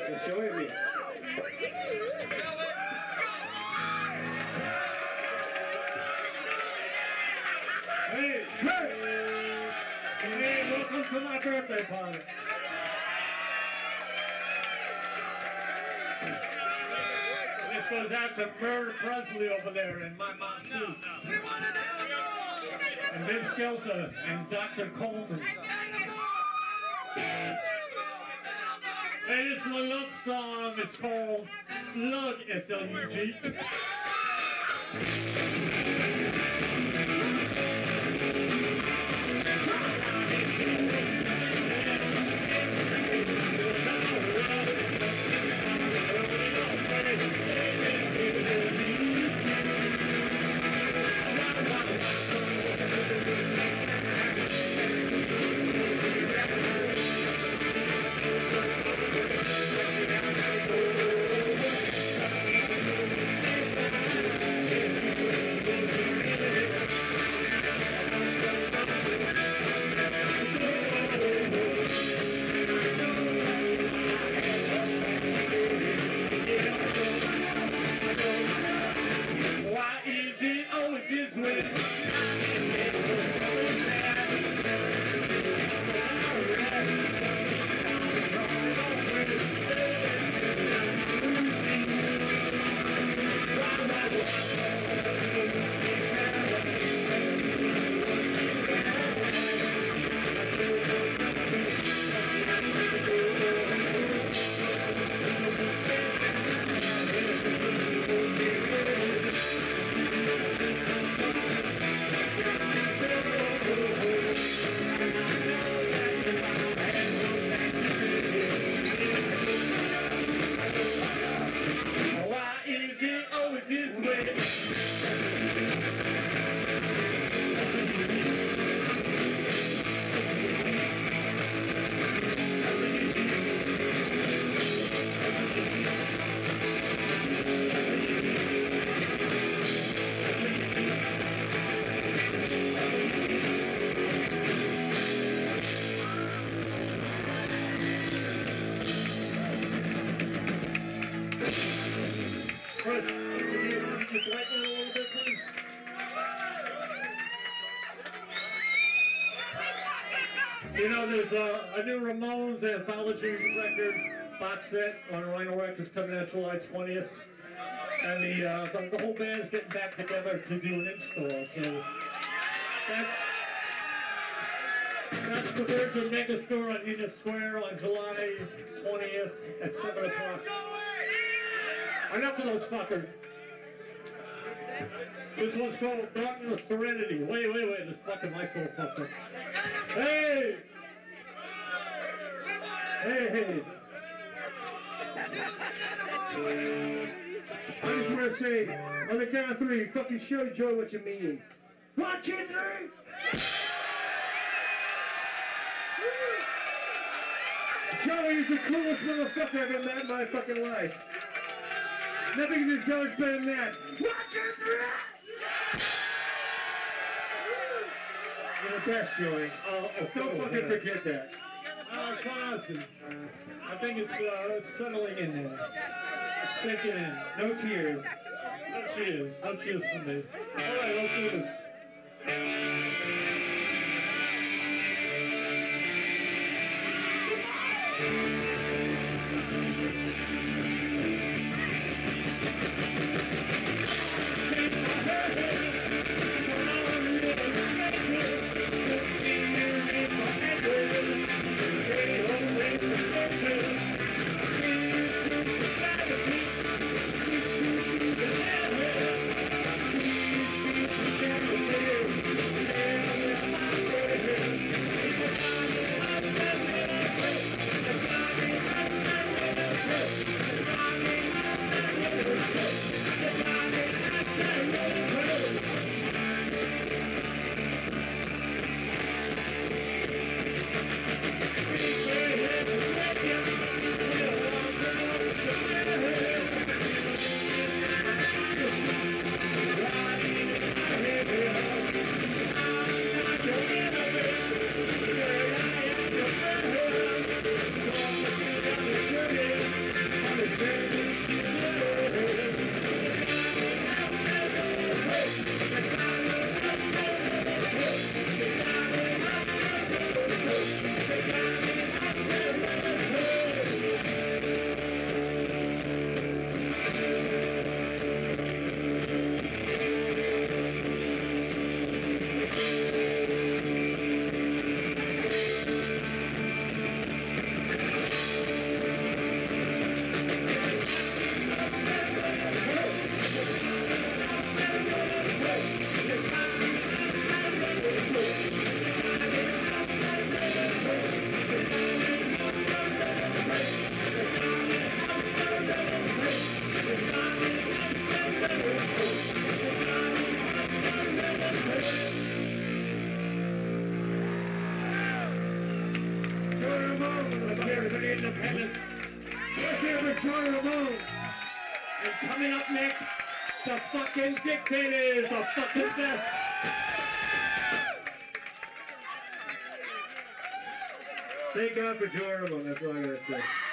Let's join me. Hey, hey! Hey, welcome to my birthday party. This goes out to Murder Presley over there and my mom too. And Vince Skelsa and Dr. Colton. Hey, it's a SLUG song. It's called SLUG, S-L-U-G. You know, there's a new Ramone's anthology record box set on Rhino Records coming out July 20th. And the whole band's getting back together to do an install. So that's the Virgin Mega Store on Union Square on July 20th at 7 o'clock. Enough of those fuckers. This one's called Serenity. Wait, this fucking mic's all fucked up. Hey! Hey! I just want to say, on the count of 3, fucking show Joy what you mean. 1, 2, 3! Joey is the coolest motherfucker I've ever met in my fucking life. Nothing deserves better than that. 1, 2, 3! You're the best, Joey. Don't fucking forget that. Constant. I think it's settling in there. It's sinking in. No tears. No cheers. No cheers for me. Alright, let's do this. for Joey Ramone. And coming up next, the fucking Dictators, the fucking best. Thank God for Joey Ramone, that's all I gotta say.